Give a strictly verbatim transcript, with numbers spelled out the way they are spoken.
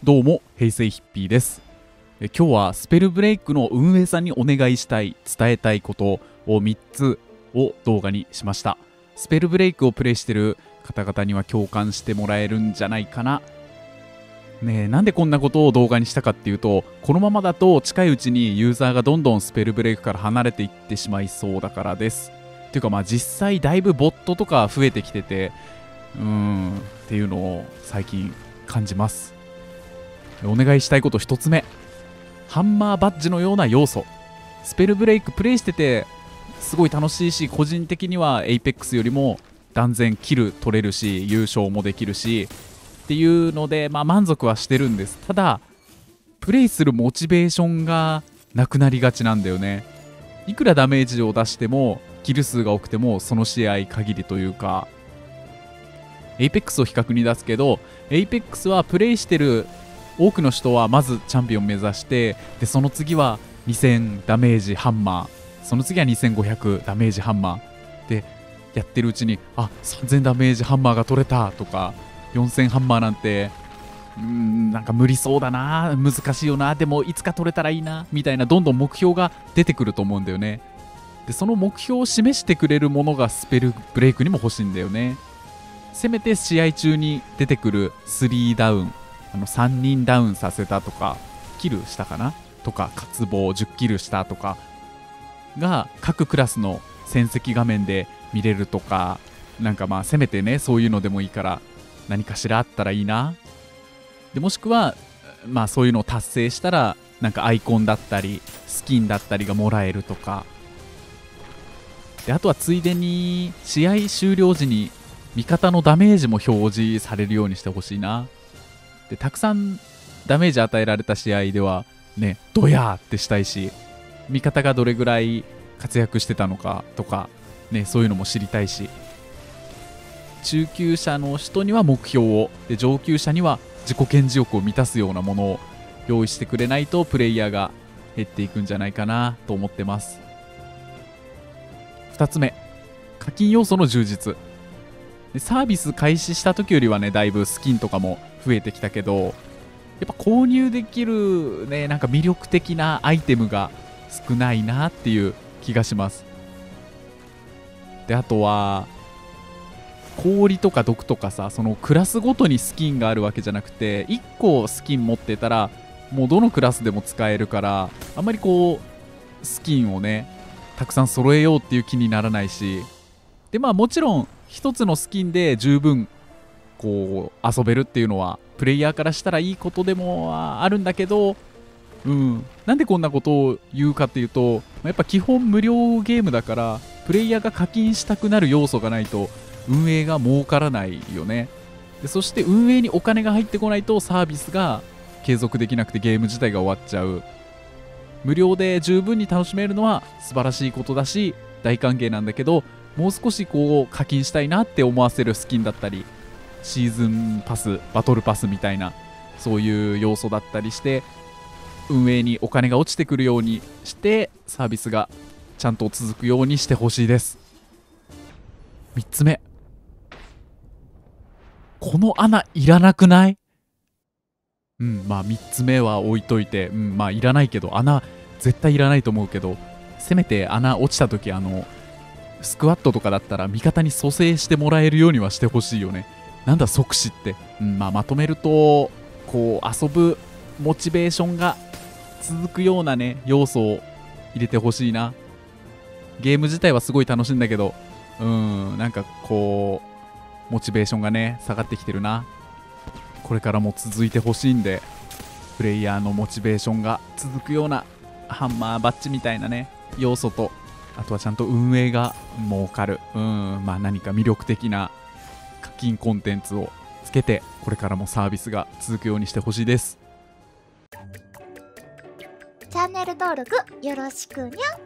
どうも平成ヒッピーです。え今日はスペルブレイクの運営さんにお願いしたい伝えたいことをみっつを動画にしました。スペルブレイクをプレイしてる方々には共感してもらえるんじゃないかな。ねえ、なんでこんなことを動画にしたかっていうと、このままだと近いうちにユーザーがどんどんスペルブレイクから離れていってしまいそうだからです。っていうかまあ実際だいぶボットとか増えてきててうーんっていうのを最近感じます。お願いしたいことひとつめ、ハンマーバッジのような要素。スペルブレイクプレイしててすごい楽しいし、個人的にはエイペックスよりも断然キル取れるし優勝もできるしっていうので、まあ、満足はしてるんです。ただプレイするモチベーションがなくなりがちなんだよね。いくらダメージを出してもキル数が多くてもその試合限りというか、エイペックスを比較に出すけど、エイペックスはプレイしてる多くの人はまずチャンピオンを目指して、でその次はにせんダメージハンマー、その次はにせんごひゃくダメージハンマーでやってるうちに、あ、さんぜんダメージハンマーが取れたとか、よんせんハンマーなんてうーんなんか無理そうだな、難しいよな、でもいつか取れたらいいなみたいな、どんどん目標が出てくると思うんだよね。でその目標を示してくれるものがスペルブレイクにも欲しいんだよね。せめて試合中に出てくるスリーダウン、あのさんにんダウンさせたとか、キルしたかなとか、渇望じゅっキルしたとかが各クラスの戦績画面で見れるとか、なんかまあせめてね、そういうのでもいいから何かしらあったらいいな。でもしくはまあそういうのを達成したらなんかアイコンだったりスキンだったりがもらえるとかで、あとはついでに試合終了時に味方のダメージも表示されるようにしてほしいな。でたくさんダメージ与えられた試合ではね、ドヤーってしたいし、味方がどれぐらい活躍してたのかとかね、そういうのも知りたいし、中級者の人には目標を、で上級者には自己顕示欲を満たすようなものを用意してくれないとプレイヤーが減っていくんじゃないかなと思ってます。ふたつめ、課金要素の充実。でサービス開始した時よりはね、だいぶスキンとかも増えてきたけど、やっぱ購入できるね、なんか魅力的なアイテムが少ないなっていう気がします。であとは氷とか毒とかさ、そのクラスごとにスキンがあるわけじゃなくて、いっこスキン持ってたらもうどのクラスでも使えるから、あんまりこうスキンをねたくさん揃えようっていう気にならないし、でまあもちろんひとつのスキンで十分こう遊べるっていうのはプレイヤーからしたらいいことでもあるんだけど、うん、なんでこんなことを言うかっていうと、やっぱ基本無料ゲームだからプレイヤーが課金したくなる要素がないと運営が儲からないよね。でそして運営にお金が入ってこないとサービスが継続できなくてゲーム自体が終わっちゃう。無料で十分に楽しめるのは素晴らしいことだし大歓迎なんだけど、もう少しこう課金したいなって思わせるスキンだったりシーズンパス、バトルパスみたいなそういう要素だったりして運営にお金が落ちてくるようにしてサービスがちゃんと続くようにしてほしいです。みっつめ、この穴いらなくない？うんまあみっつめは置いといて、うんまあいらないけど、穴絶対いらないと思うけど、せめて穴落ちた時あのスクワットとかだったら味方に蘇生してもらえるようにはしてほしいよね。なんだ即死って、うんまあ、まとめるとこう遊ぶモチベーションが続くようなね要素を入れてほしいな。ゲーム自体はすごい楽しいんだけど、うんなんかこうモチベーションがね下がってきてるな。これからも続いてほしいんで、プレイヤーのモチベーションが続くようなハンマーバッジみたいなね要素と、あとはちゃんと運営が儲かる、うんまあ何か魅力的な課金コンテンツをつけて、これからもサービスが続くようにしてほしいです。 チャンネル登録よろしくにゃん。